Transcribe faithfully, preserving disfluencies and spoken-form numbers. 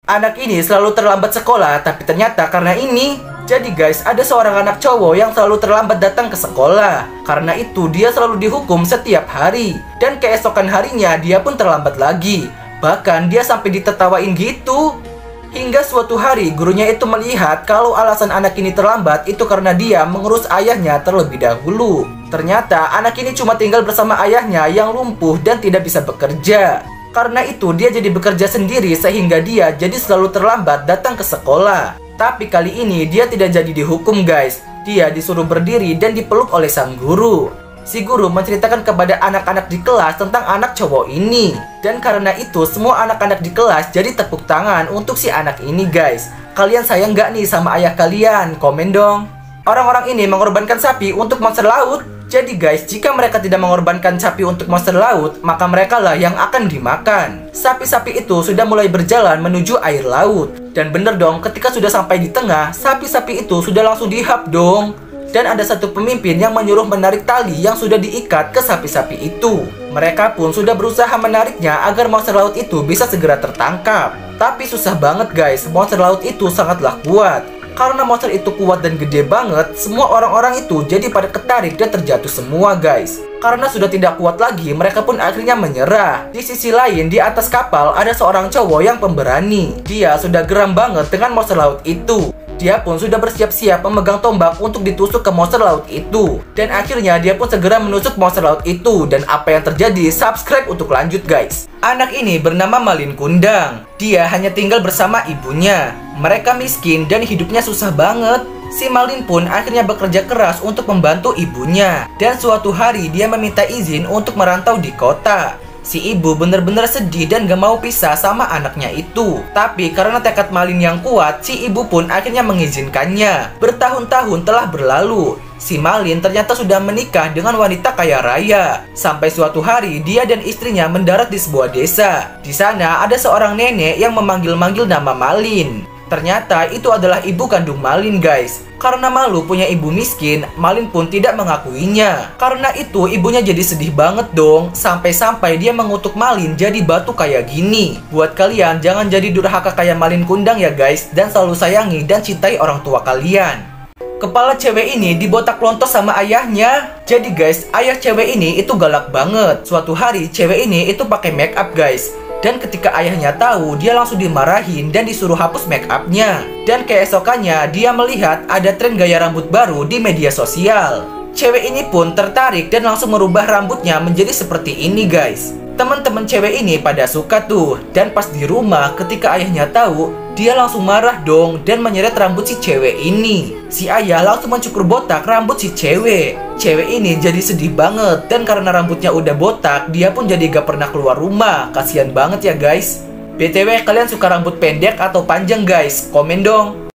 Anak ini selalu terlambat sekolah, tapi ternyata karena ini, jadi guys, ada seorang anak cowok yang selalu terlambat datang ke sekolah. Karena itu dia selalu dihukum setiap hari. Dan keesokan harinya dia pun terlambat lagi. Bahkan dia sampai ditertawain gitu. Hingga suatu hari gurunya itu melihat kalau alasan anak ini terlambat itu karena dia mengurus ayahnya terlebih dahulu. Ternyata anak ini cuma tinggal bersama ayahnya yang lumpuh dan tidak bisa bekerja. Karena itu dia jadi bekerja sendiri sehingga dia jadi selalu terlambat datang ke sekolah. Tapi kali ini dia tidak jadi dihukum guys. Dia disuruh berdiri dan dipeluk oleh sang guru. Si guru menceritakan kepada anak-anak di kelas tentang anak cowok ini. Dan karena itu semua anak-anak di kelas jadi tepuk tangan untuk si anak ini guys. Kalian sayang gak nih sama ayah kalian? Komen dong. Orang-orang ini mengorbankan sapi untuk monster laut. Jadi guys, jika mereka tidak mengorbankan sapi untuk monster laut, maka mereka lah yang akan dimakan. Sapi-sapi itu sudah mulai berjalan menuju air laut. Dan bener dong, ketika sudah sampai di tengah, sapi-sapi itu sudah langsung dihap dong. Dan ada satu pemimpin yang menyuruh menarik tali yang sudah diikat ke sapi-sapi itu. Mereka pun sudah berusaha menariknya agar monster laut itu bisa segera tertangkap. Tapi susah banget guys, monster laut itu sangatlah kuat. Karena monster itu kuat dan gede banget, semua orang-orang itu jadi pada ketarik dan terjatuh semua guys. Karena sudah tidak kuat lagi, mereka pun akhirnya menyerah. Di sisi lain, di atas kapal ada seorang cowok yang pemberani. Dia sudah geram banget dengan monster laut itu. Dia pun sudah bersiap-siap memegang tombak untuk ditusuk ke monster laut itu. Dan akhirnya dia pun segera menusuk monster laut itu. Dan apa yang terjadi? Subscribe untuk lanjut guys. Anak ini bernama Malin Kundang. Dia hanya tinggal bersama ibunya. Mereka miskin dan hidupnya susah banget. Si Malin pun akhirnya bekerja keras untuk membantu ibunya. Dan suatu hari dia meminta izin untuk merantau di kota. Si ibu bener-bener sedih dan gak mau pisah sama anaknya itu. Tapi karena tekad Malin yang kuat, si ibu pun akhirnya mengizinkannya. Bertahun-tahun telah berlalu. Si Malin ternyata sudah menikah dengan wanita kaya raya. Sampai suatu hari dia dan istrinya mendarat di sebuah desa. Di sana ada seorang nenek yang memanggil-manggil nama Malin. Ternyata itu adalah ibu kandung Malin guys. Karena malu punya ibu miskin, Malin pun tidak mengakuinya. Karena itu ibunya jadi sedih banget dong. Sampai-sampai dia mengutuk Malin jadi batu kayak gini. Buat kalian jangan jadi durhaka kayak Malin Kundang ya guys. Dan selalu sayangi dan cintai orang tua kalian. Kepala cewek ini dibotak lontos sama ayahnya. Jadi guys, ayah cewek ini itu galak banget. Suatu hari cewek ini itu pakai make up guys. Dan ketika ayahnya tahu, dia langsung dimarahin dan disuruh hapus make upnya. Dan keesokannya, dia melihat ada tren gaya rambut baru di media sosial. Cewek ini pun tertarik dan langsung merubah rambutnya menjadi seperti ini guys. Teman-teman cewek ini pada suka tuh. Dan pas di rumah, ketika ayahnya tahu, dia langsung marah dong dan menyeret rambut si cewek ini. Si ayah langsung mencukur botak rambut si cewek. Cewek ini jadi sedih banget. Dan karena rambutnya udah botak, dia pun jadi gak pernah keluar rumah. Kasian banget ya guys. B T W kalian suka rambut pendek atau panjang guys? Komen dong.